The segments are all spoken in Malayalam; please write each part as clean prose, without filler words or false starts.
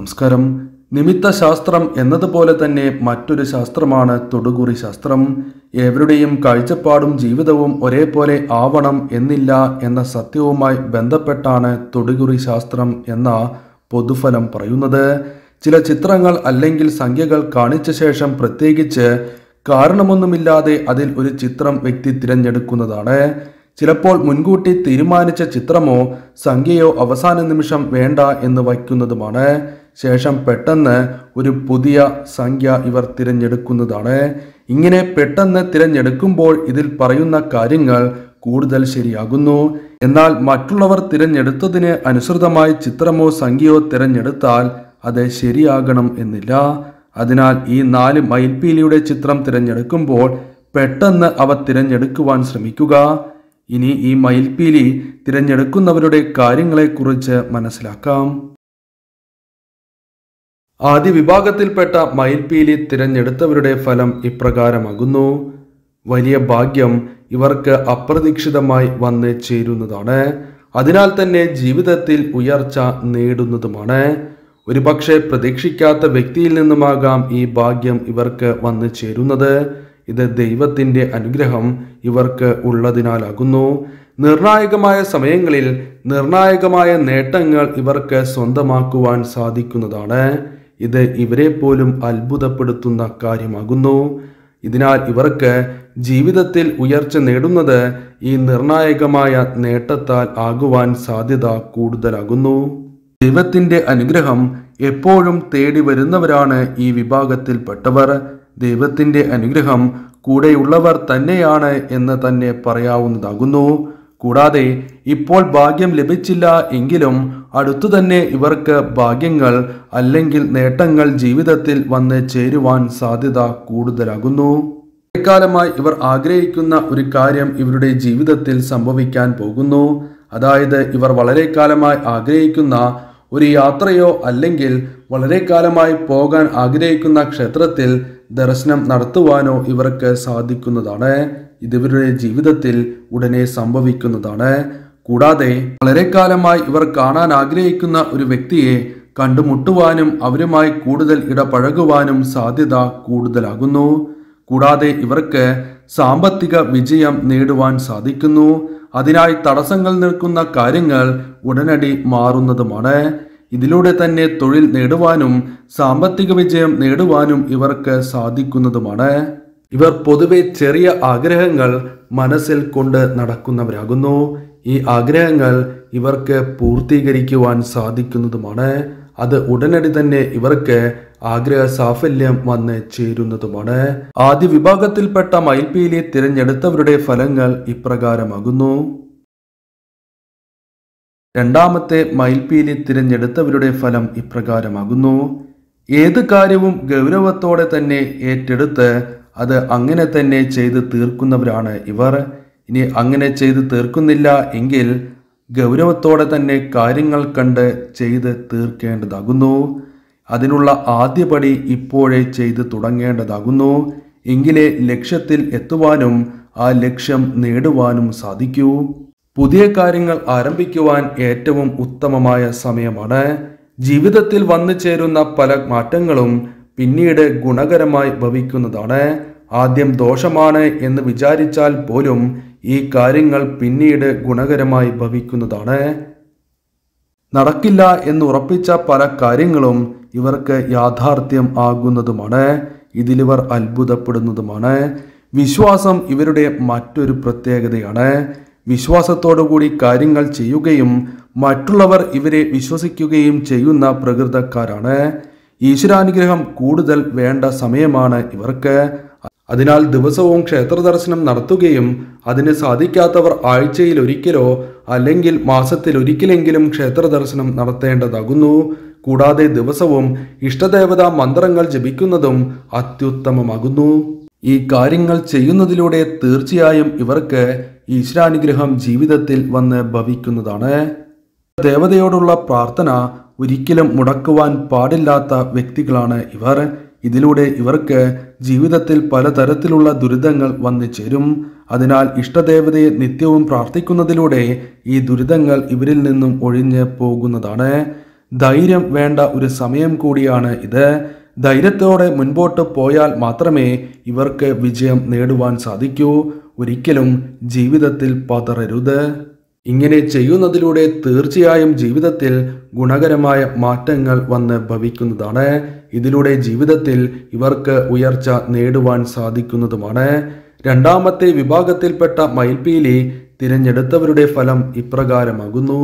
നമസ്കാരം. നിമിത്ത ശാസ്ത്രം എന്നതുപോലെ തന്നെ മറ്റൊരു ശാസ്ത്രമാണ് തൊടുകുറി ശാസ്ത്രം. ഏവരുടെയും കാഴ്ചപ്പാടും ജീവിതവും ഒരേപോലെ ആവണം എന്നില്ല എന്ന സത്യവുമായി ബന്ധപ്പെട്ടാണ് തൊടുകുറി ശാസ്ത്രം എന്ന പൊതുഫലം പറയുന്നത്. ചില ചിത്രങ്ങൾ അല്ലെങ്കിൽ സംഖ്യകൾ കാണിച്ച ശേഷം പ്രത്യേകിച്ച് കാരണമൊന്നുമില്ലാതെ അതിൽ ഒരു ചിത്രം വ്യക്തി തിരഞ്ഞെടുക്കുന്നതാണ്. ചിലപ്പോൾ മുൻകൂട്ടി തീരുമാനിച്ച ചിത്രമോ സംഖ്യയോ അവസാന നിമിഷം വേണ്ട എന്ന് വയ്ക്കുന്നതുമാണ്. ശേഷം പെട്ടെന്ന് ഒരു പുതിയ സംഖ്യ ഇവർ തിരഞ്ഞെടുക്കുന്നതാണ്. ഇങ്ങനെ പെട്ടെന്ന് തിരഞ്ഞെടുക്കുമ്പോൾ ഇതിൽ പറയുന്ന കാര്യങ്ങൾ കൂടുതൽ ശരിയാകുന്നു. എന്നാൽ മറ്റുള്ളവർ തിരഞ്ഞെടുത്തതിന് അനുസൃതമായി ചിത്രമോ സംഖ്യയോ തിരഞ്ഞെടുത്താൽ അത് ശരിയാകണം എന്നില്ല. അതിനാൽ ഈ 4 മയിൽപീലിയുടെ ചിത്രം തിരഞ്ഞെടുക്കുമ്പോൾ പെട്ടെന്ന് അവ തിരഞ്ഞെടുക്കുവാൻ ശ്രമിക്കുക. ഇനി ഈ മയിൽപീലി തിരഞ്ഞെടുക്കുന്നവരുടെ കാര്യങ്ങളെക്കുറിച്ച് മനസ്സിലാക്കാം. ആദ്യ വിഭാഗത്തിൽപ്പെട്ട മയിൽപീലി തിരഞ്ഞെടുത്തവരുടെ ഫലം ഇപ്രകാരമാകുന്നു. വലിയ ഭാഗ്യം ഇവർക്ക് അപ്രതീക്ഷിതമായി വന്ന് ചേരുന്നതാണ്. അതിനാൽ തന്നെ ജീവിതത്തിൽ ഉയർച്ച നേടുന്നതുമാണ്. ഒരുപക്ഷെ പ്രതീക്ഷിക്കാത്ത വ്യക്തിയിൽ നിന്നുമാകാം ഈ ഭാഗ്യം ഇവർക്ക് വന്നു ചേരുന്നത്. ഇത് ദൈവത്തിൻ്റെ അനുഗ്രഹം ഇവർക്ക് ഉള്ളതിനാലാകുന്നു. നിർണായകമായ സമയങ്ങളിൽ നിർണായകമായ നേട്ടങ്ങൾ ഇവർക്ക് സ്വന്തമാക്കുവാൻ സാധിക്കുന്നതാണ്. ഇത് ഇവരെ പോലും അത്ഭുതപ്പെടുത്തുന്ന കാര്യമാകുന്നു. ഇതിനാൽ ഇവർക്ക് ജീവിതത്തിൽ ഉയർച്ച നേടുന്നത് ഈ നിർണായകമായ നേട്ടത്താൽ ആകുവാൻ സാധ്യത കൂടുതലാകുന്നു. ദൈവത്തിൻ്റെ അനുഗ്രഹം എപ്പോഴും തേടി വരുന്നവരാണ് ഈ വിഭാഗത്തിൽപ്പെട്ടവർ. ദൈവത്തിൻ്റെ അനുഗ്രഹം കൂടെയുള്ളവർ തന്നെയാണ് എന്ന് തന്നെ പറയാവുന്നതാകുന്നു. കൂടാതെ ഇപ്പോൾ ഭാഗ്യം ലഭിച്ചില്ല എങ്കിലും അടുത്തു തന്നെ ഇവർക്ക് ഭാഗ്യങ്ങൾ അല്ലെങ്കിൽ നേട്ടങ്ങൾ ജീവിതത്തിൽ വന്ന് ചേരുവാൻ സാധ്യത കൂടുതലാകുന്നു. കാലമായി ഇവർ ആഗ്രഹിക്കുന്ന ഒരു കാര്യം ഇവരുടെ ജീവിതത്തിൽ സംഭവിക്കാൻ പോകുന്നു. അതായത് ഇവർ വളരെ കാലമായി ആഗ്രഹിക്കുന്ന ഒരു യാത്രയോ അല്ലെങ്കിൽ വളരെ കാലമായി പോകാൻ ആഗ്രഹിക്കുന്ന ക്ഷേത്രത്തിൽ ദർശനം നടത്തുവാനോ ഇവർക്ക് സാധിക്കുന്നതാണ്. ഇത് ഇവരുടെ ജീവിതത്തിൽ ഉടനെ സംഭവിക്കുന്നതാണ്. കൂടാതെ വളരെ കാലമായി ഇവർ കാണാൻ ആഗ്രഹിക്കുന്ന ഒരു വ്യക്തിയെ കണ്ടുമുട്ടുവാനും അവരുമായി കൂടുതൽ ഇടപഴകുവാനും സാധ്യത കൂടുതലാകുന്നു. കൂടാതെ ഇവർക്ക് സാമ്പത്തിക വിജയം നേടുവാൻ സാധിക്കുന്നു. അതിനായി തടസ്സങ്ങൾ നിൽക്കുന്ന കാര്യങ്ങൾ ഉടനടി മാറുന്നതുമാണ്. ഇതിലൂടെ തന്നെ തൊഴിൽ നേടുവാനും സാമ്പത്തിക വിജയം നേടുവാനും ഇവർക്ക് സാധിക്കുന്നതുമാണ്. ഇവർ പൊതുവെ ചെറിയ ആഗ്രഹങ്ങൾ മനസ്സിൽ കൊണ്ട് നടക്കുന്നവരാകുന്നു. ഈ ആഗ്രഹങ്ങൾ ഇവർക്ക് പൂർത്തീകരിക്കുവാൻ സാധിക്കുന്നതുമാണ്. അത് ഉടനടി തന്നെ ഇവർക്ക് ആഗ്രഹ സാഫല്യം വന്ന് ചേരുന്നതുമാണ്. ആദ്യ വിഭാഗത്തിൽപ്പെട്ട മയിൽപീലി തിരഞ്ഞെടുത്തവരുടെ ഫലങ്ങൾ ഇപ്രകാരമാകുന്നു. രണ്ടാമത്തെ മയിൽപീലി തിരഞ്ഞെടുത്തവരുടെ ഫലം ഇപ്രകാരമാകുന്നു. ഏത് കാര്യവും ഗൗരവത്തോടെ തന്നെ ഏറ്റെടുത്ത് അത് അങ്ങനെ തന്നെ ചെയ്ത് തീർക്കുന്നവരാണ് ഇവർ. ഇനി അങ്ങനെ ചെയ്ത് തീർക്കുന്നില്ല എങ്കിൽ ഗൗരവത്തോടെ തന്നെ കാര്യങ്ങൾ കണ്ട് ചെയ്ത് തീർക്കേണ്ടതാകുന്നു. അതിനുള്ള ആദ്യപടി ഇപ്പോഴേ ചെയ്ത് തുടങ്ങേണ്ടതാകുന്നു. എങ്കിലേ ലക്ഷ്യത്തിൽ എത്തുവാനും ആ ലക്ഷ്യം നേടുവാനും സാധിക്കൂ. പുതിയ കാര്യങ്ങൾ ആരംഭിക്കുവാൻ ഏറ്റവും ഉത്തമമായ സമയമാണ്. ജീവിതത്തിൽ വന്നു ചേരുന്ന പല മാറ്റങ്ങളും പിന്നീട് ഗുണകരമായി ഭവിക്കുന്നതാണ്. ആദ്യം ദോഷമാണ് എന്ന് വിചാരിച്ചാൽ പോലും ഈ കാര്യങ്ങൾ പിന്നീട് ഗുണകരമായി ഭവിക്കുന്നതാണ്. നടക്കില്ല എന്ന് ഉറപ്പിച്ച പല കാര്യങ്ങളും ഇവർക്ക് യാഥാർത്ഥ്യം ആകുന്നതുമാണ്. ഇതിലിവർ അത്ഭുതപ്പെടുന്നതുമാണ്. വിശ്വാസം ഇവരുടെ മറ്റൊരു പ്രത്യേകതയാണ്. വിശ്വാസത്തോടുകൂടി കാര്യങ്ങൾ ചെയ്യുകയും മറ്റുള്ളവർ ഇവരെ വിശ്വസിക്കുകയും ചെയ്യുന്ന പ്രകൃതക്കാരാണ്. ഈശ്വരാനുഗ്രഹം കൂടുതൽ വേണ്ട സമയമാണ് ഇവർക്ക്. അതിനാൽ ദിവസവും ക്ഷേത്ര ദർശനം നടത്തുകയും അതിന് സാധിക്കാത്തവർ ആഴ്ചയിൽ ഒരിക്കലോ അല്ലെങ്കിൽ മാസത്തിൽ ഒരിക്കലെങ്കിലും ക്ഷേത്ര ദർശനം നടത്തേണ്ടതാകുന്നു. കൂടാതെ ദിവസവും ഇഷ്ടദേവതാ മന്ത്രങ്ങൾ ജപിക്കുന്നതും അത്യുത്തമമാകുന്നു. ഈ കാര്യങ്ങൾ ചെയ്യുന്നതിലൂടെ തീർച്ചയായും ഇവർക്ക് ഈശ്വരാനുഗ്രഹം ജീവിതത്തിൽ വന്ന് ഭവിക്കുന്നതാണ്. ദേവതയോടുള്ള പ്രാർത്ഥന ഒരിക്കലും മുടക്കുവാൻ പാടില്ലാത്ത വ്യക്തികളാണ് ഇവർ. ഇതിലൂടെ ഇവർക്ക് ജീവിതത്തിൽ പലതരത്തിലുള്ള ദുരിതങ്ങൾ വന്നു ചേരും. അതിനാൽ ഇഷ്ടദേവതയെ നിത്യവും പ്രാർത്ഥിക്കുന്നതിലൂടെ ഈ ദുരിതങ്ങൾ ഇവരിൽ നിന്നും ഒഴിഞ്ഞ് പോകുന്നതാണ്. ധൈര്യം വേണ്ട ഒരു സമയം കൂടിയാണ് ഇത്. ധൈര്യത്തോടെ മുൻപോട്ട് പോയാൽ മാത്രമേ ഇവർക്ക് വിജയം നേടുവാൻ സാധിക്കൂ. ഒരിക്കലും ജീവിതത്തിൽ പതറരുത്. ഇങ്ങനെ ചെയ്യുന്നതിലൂടെ തീർച്ചയായും ജീവിതത്തിൽ ഗുണകരമായ മാറ്റങ്ങൾ വന്ന് ഭവിക്കുന്നതാണ്. ഇതിലൂടെ ജീവിതത്തിൽ ഇവർക്ക് ഉയർച്ച നേടുവാൻ സാധിക്കുന്നതുമാണ്. രണ്ടാമത്തെ വിഭാഗത്തിൽപ്പെട്ട മയിൽപീലി തിരഞ്ഞെടുത്തവരുടെ ഫലം ഇപ്രകാരമാകുന്നു.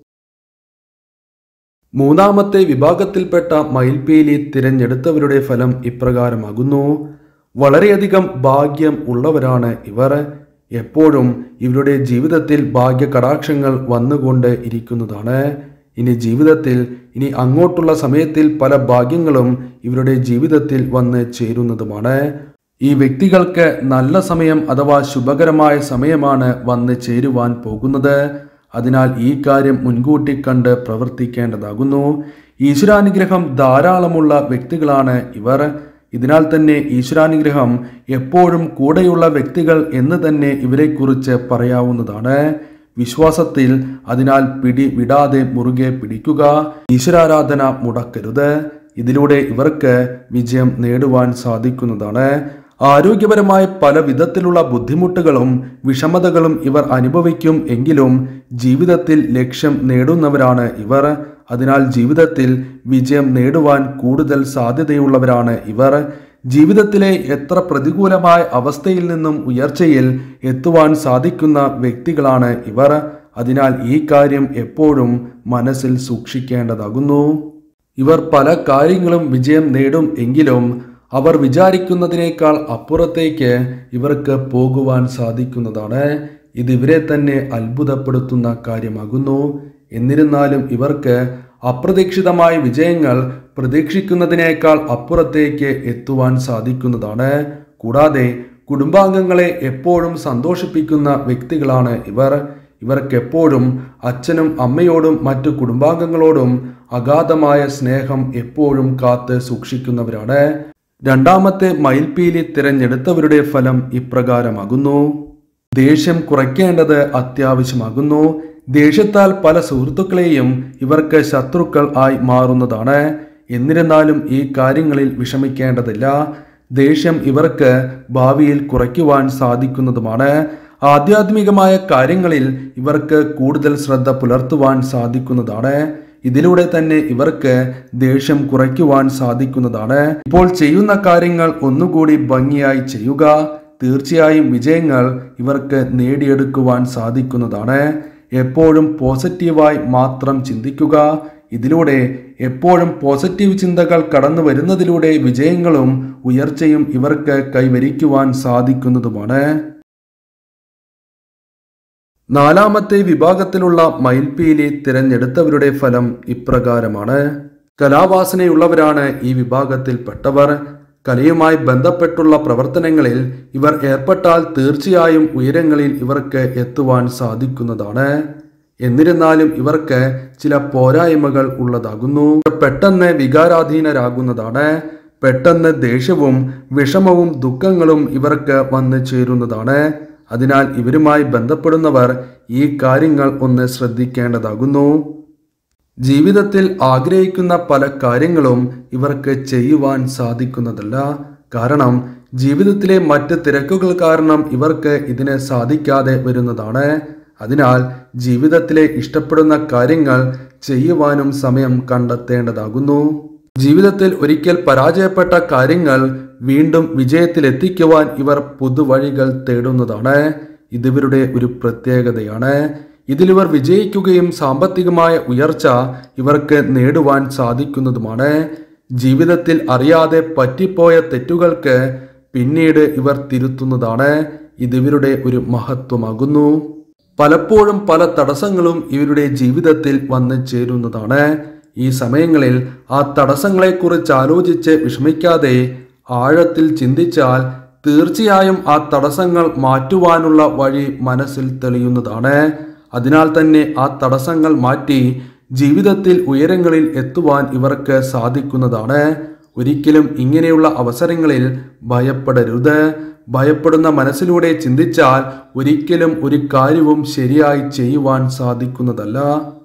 മൂന്നാമത്തെ വിഭാഗത്തിൽപ്പെട്ട മയിൽപീലി തിരഞ്ഞെടുത്തവരുടെ ഫലം ഇപ്രകാരമാകുന്നു. വളരെയധികം ഭാഗ്യം ഉള്ളവരാണ് ഇവർ. എപ്പോഴും ഇവരുടെ ജീവിതത്തിൽ ഭാഗ്യകടാക്ഷങ്ങൾ വന്നുകൊണ്ട് ഇരിക്കുന്നതാണ്. ജീവിതത്തിൽ ഇനി അങ്ങോട്ടുള്ള സമയത്തിൽ പല ഭാഗ്യങ്ങളും ഇവരുടെ ജീവിതത്തിൽ വന്ന് ചേരുന്നതുമാണ്. ഈ വ്യക്തികൾക്ക് നല്ല സമയം അഥവാ ശുഭകരമായ സമയമാണ് വന്ന് ചേരുവാൻ പോകുന്നത്. അതിനാൽ ഈ കാര്യം മുൻകൂട്ടി കണ്ട് പ്രവർത്തിക്കേണ്ടതാകുന്നു. ഈശ്വരാനുഗ്രഹം ധാരാളമുള്ള വ്യക്തികളാണ് ഇവർ. ഇതിനാൽ തന്നെ ഈശ്വരാനുഗ്രഹം എപ്പോഴും കൂടെയുള്ള വ്യക്തികൾ എന്ന് തന്നെ ഇവരെക്കുറിച്ച് പറയാവുന്നതാണ്. വിശ്വാസത്തിൽ അതിനാൽ വിടാതെ മുറുകെ പിടിക്കുക. ഈശ്വരാരാധന മുടക്കരുത്. ഇതിലൂടെ ഇവർക്ക് വിജയം നേടുവാൻ സാധിക്കുന്നതാണ്. ആരോഗ്യപരമായ പല വിധത്തിലുള്ള ബുദ്ധിമുട്ടുകളും വിഷമതകളും ഇവർ അനുഭവിക്കും എങ്കിലും ജീവിതത്തിൽ ലക്ഷ്യം നേടുന്നവരാണ് ഇവർ. അതിനാൽ ജീവിതത്തിൽ വിജയം നേടുവാൻ കൂടുതൽ സാധ്യതയുള്ളവരാണ് ഇവർ. ജീവിതത്തിലെ എത്ര പ്രതികൂലമായ അവസ്ഥയിൽ നിന്നും ഉയർച്ചയിൽ എത്തുവാൻ സാധിക്കുന്ന വ്യക്തികളാണ് ഇവർ. അതിനാൽ ഈ കാര്യം എപ്പോഴും മനസ്സിൽ സൂക്ഷിക്കേണ്ടതാകുന്നു. ഇവർ പല കാര്യങ്ങളും വിജയം നേടും എങ്കിലും അവർ വിചാരിക്കുന്നതിനേക്കാൾ അപ്പുറത്തേക്ക് ഇവർക്ക് പോകുവാൻ സാധിക്കുന്നതാണ്. ഇത് ഇവരെ തന്നെ അത്ഭുതപ്പെടുത്തുന്ന കാര്യമാകുന്നു. എന്നിരുന്നാലും ഇവർക്ക് അപ്രതീക്ഷിതമായ വിജയങ്ങൾ പ്രതീക്ഷിക്കുന്നതിനേക്കാൾ അപ്പുറത്തേക്ക് എത്തുവാൻ സാധിക്കുന്നതാണ്. കൂടാതെ കുടുംബാംഗങ്ങളെ എപ്പോഴും സന്തോഷിപ്പിക്കുന്ന വ്യക്തികളാണ് ഇവർ. ഇവർക്കെപ്പോഴും അച്ഛനും അമ്മയോടും മറ്റു കുടുംബാംഗങ്ങളോടും അഗാധമായ സ്നേഹം എപ്പോഴും കാത്ത് സൂക്ഷിക്കുന്നവരാണ്. രണ്ടാമത്തെ മയിൽപീലി തിരഞ്ഞെടുത്തവരുടെ ഫലം ഇപ്രകാരമാകുന്നു. ദേഷ്യം കുറയ്ക്കേണ്ടത് അത്യാവശ്യമാകുന്നു. ദേഷ്യത്താൽ പല സുഹൃത്തുക്കളെയും ഇവർക്ക് ശത്രുക്കൾ ആയി മാറുന്നതാണ്. എന്നിരുന്നാലും ഈ കാര്യങ്ങളിൽ വിഷമിക്കേണ്ടതില്ല. ദേഷ്യം ഇവർക്ക് ഭാവിയിൽ കുറയ്ക്കുവാൻ സാധിക്കുന്നതുമാണ്. ആധ്യാത്മികമായ കാര്യങ്ങളിൽ ഇവർക്ക് കൂടുതൽ ശ്രദ്ധ പുലർത്തുവാൻ സാധിക്കുന്നതാണ്. ഇതിലൂടെ തന്നെ ഇവർക്ക് ദേഷ്യം കുറയ്ക്കുവാൻ സാധിക്കുന്നതാണ്. ഇപ്പോൾ ചെയ്യുന്ന കാര്യങ്ങൾ ഒന്നുകൂടി ഭംഗിയായി ചെയ്യുക. തീർച്ചയായും വിജയങ്ങൾ ഇവർക്ക് നേടിയെടുക്കുവാൻ സാധിക്കുന്നതാണ്. എപ്പോഴും പോസിറ്റീവായി മാത്രം ചിന്തിക്കുക. ഇതിലൂടെ എപ്പോഴും പോസിറ്റീവ് ചിന്തകൾ കടന്നു വരുന്നതിലൂടെ വിജയങ്ങളും ഉയർച്ചയും ഇവർക്ക് കൈവരിക്കുവാൻ സാധിക്കുന്നതുമാണ്. നാലാമത്തെ വിഭാഗത്തിലുള്ള മയിൽപീലി തിരഞ്ഞെടുത്തവരുടെ ഫലം ഇപ്രകാരമാണ്. കലാവാസനയുള്ളവരാണ് ഈ വിഭാഗത്തിൽപ്പെട്ടവർ. കലയുമായി ബന്ധപ്പെട്ടുള്ള പ്രവർത്തനങ്ങളിൽ ഇവർ ഏർപ്പെട്ടാൽ തീർച്ചയായും ഉയരങ്ങളിൽ ഇവർക്ക് എത്തുവാൻ സാധിക്കുന്നതാണ്. എന്നിരുന്നാലും ഇവർക്ക് ചില പോരായ്മകൾ ഉള്ളതാകുന്നു. പെട്ടെന്ന് വികാരാധീനരാകുന്നതാണ്. പെട്ടെന്ന് ദേഷ്യവും വിഷമവും ദുഃഖങ്ങളും ഇവർക്ക് വന്നു ചേരുന്നതാണ്. അതിനാൽ ഇവരുമായി ബന്ധപ്പെടുന്നവർ ഈ കാര്യങ്ങൾ ഒന്ന് ശ്രദ്ധിക്കേണ്ടതാകുന്നു. ജീവിതത്തിൽ ആഗ്രഹിക്കുന്ന പല കാര്യങ്ങളും ഇവർക്ക് ചെയ്യുവാൻ സാധിക്കുന്നതല്ല. കാരണം ജീവിതത്തിലെ മറ്റ് തിരക്കുകൾ കാരണം ഇവർക്ക് ഇതിന് സാധിക്കാതെ വരുന്നതാണ്. അതിനാൽ ജീവിതത്തിലെ ഇഷ്ടപ്പെടുന്ന കാര്യങ്ങൾ ചെയ്യുവാനും സമയം കണ്ടെത്തേണ്ടതാകുന്നു. ജീവിതത്തിൽ ഒരിക്കൽ പരാജയപ്പെട്ട കാര്യങ്ങൾ വീണ്ടും വിജയത്തിലെത്തിക്കുവാൻ ഇവർ പുതുവഴികൾ തേടുന്നതാണ്. ഇതിവരുടെ ഒരു പ്രത്യേകതയാണ്. ഇതിലിവർ വിജയിക്കുകയും സാമ്പത്തികമായ ഉയർച്ച ഇവർക്ക് നേടുവാൻ സാധിക്കുന്നതുമാണ്. ജീവിതത്തിൽ അറിയാതെ പറ്റിപ്പോയ തെറ്റുകൾക്ക് പിന്നീട് ഇവർ തിരുത്തുന്നതാണ്. ഇതിവരുടെ ഒരു മഹത്വമാകുന്നു. പലപ്പോഴും പല തടസ്സങ്ങളും ഇവരുടെ ജീവിതത്തിൽ വന്നു ചേരുന്നതാണ്. ഈ സമയങ്ങളിൽ ആ തടസ്സങ്ങളെക്കുറിച്ച് ആലോചിച്ച് വിഷമിക്കാതെ ആഴത്തിൽ ചിന്തിച്ചാൽ തീർച്ചയായും ആ തടസ്സങ്ങൾ മാറ്റുവാനുള്ള വഴി മനസ്സിൽ തെളിയുന്നതാണ്. അതിനാൽ തന്നെ ആ തടസ്സങ്ങൾ മാറ്റി ജീവിതത്തിൽ ഉയരങ്ങളിൽ എത്തുവാൻ ഇവർക്ക് സാധിക്കുന്നതാണ്. ഒരിക്കലും ഇങ്ങനെയുള്ള അവസരങ്ങളിൽ ഭയപ്പെടരുത്. ഭയപ്പെടുന്ന മനസ്സിലൂടെ ചിന്തിച്ചാൽ ഒരിക്കലും ഒരു കാര്യവും ശരിയായി ചെയ്യുവാൻ സാധിക്കുന്നതല്ല.